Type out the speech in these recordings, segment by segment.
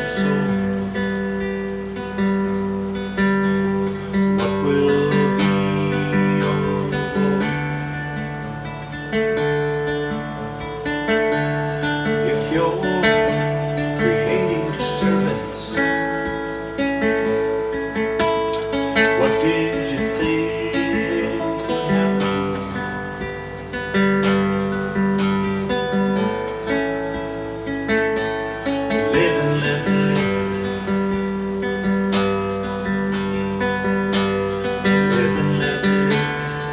soul. What will be your reward if you're creating disturbance? What did you think would happen? Live and let live. Live and let live.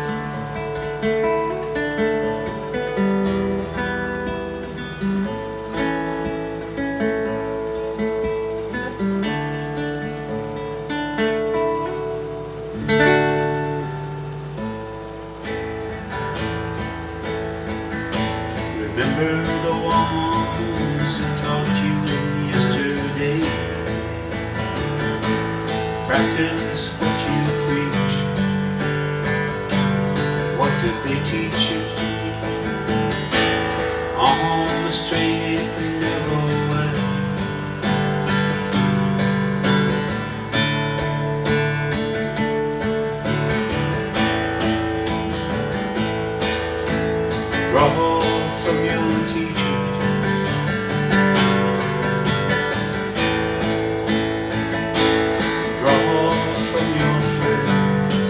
Remember the ones who taught you yesterday. Practice what you preach. What did they teach you? On the straight and narrow way. Draw from your teachers. Draw from your friends.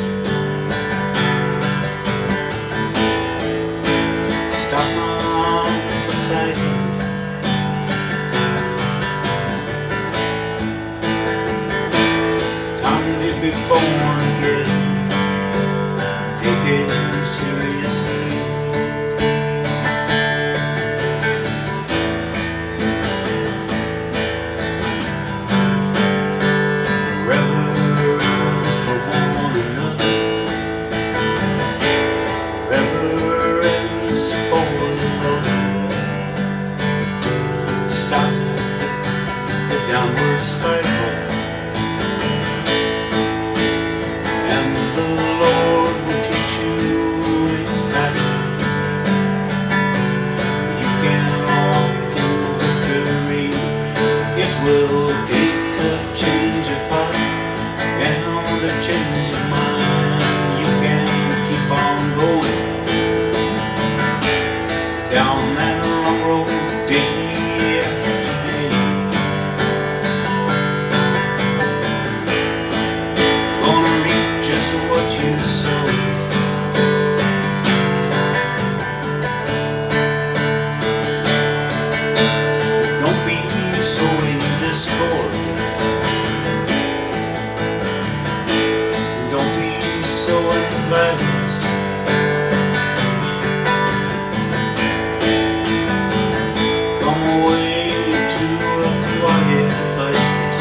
Stop the fighting. Time to be born again. Take it seriously. Stop the downward spiral, and the Lord will teach you His titles. You can walk in victory. It will take a change of heart and a change of mind. You can keep on going down that long road. What you sow. Don't be sowing discord. Don't be sowing violence. Come away to a quiet place.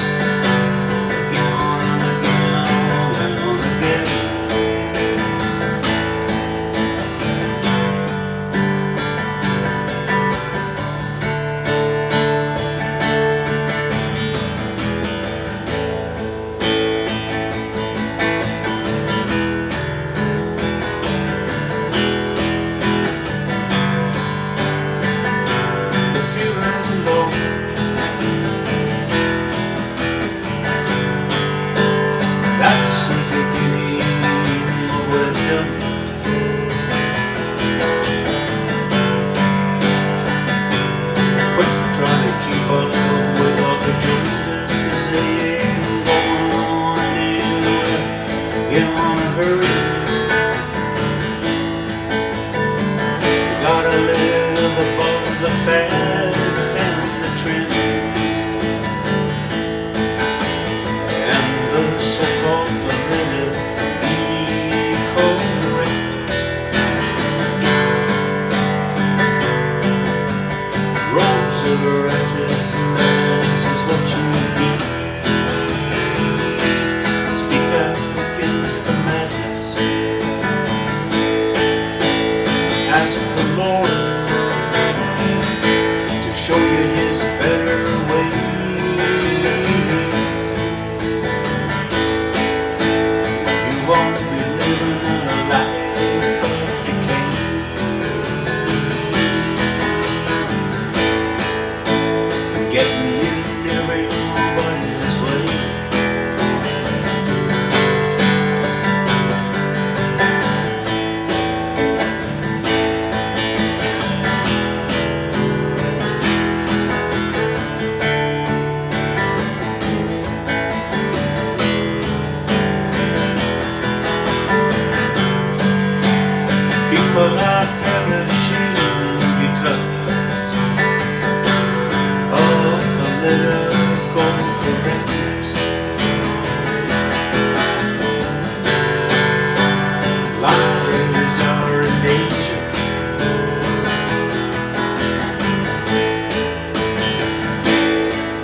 That's the beginning of wisdom. Quit trying to keep up with all the Joneses, 'cause they ain't going anywhere. Get on a hurry. You gotta live above the fads and the trends, and the so-called politically correct. Robes of righteousness is what you need. Speak out against the madness. Ask the Lord to show you His better ways. You won't be living in a life of decay. Getting in every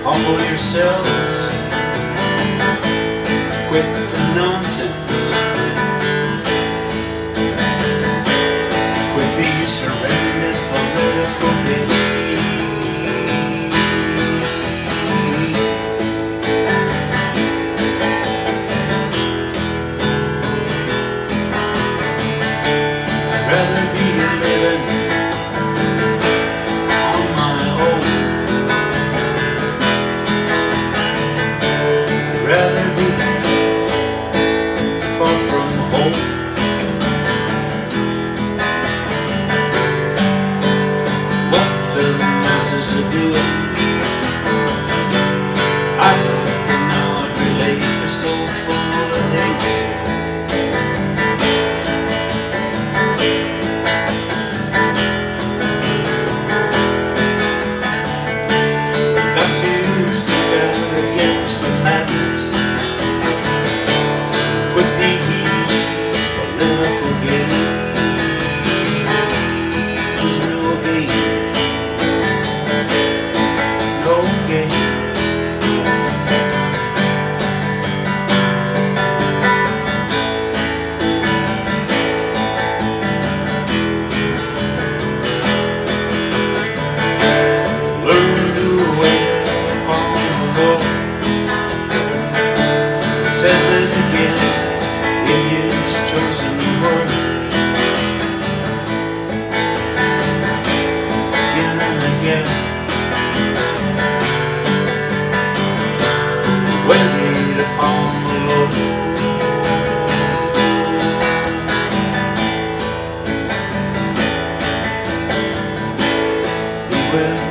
Humble yourselves, quit the nonsense, quit these horrendous political games. I'd rather be living on my own. I'd rather be far from home. What the masses are doing, I cannot relate. They're so full of hate. Got to stick out against the madness. Quit these political games. No game, no game. Learn to wait upon the Lord. It says it again in His chosen word. Again and again. Wait upon the Lord. He will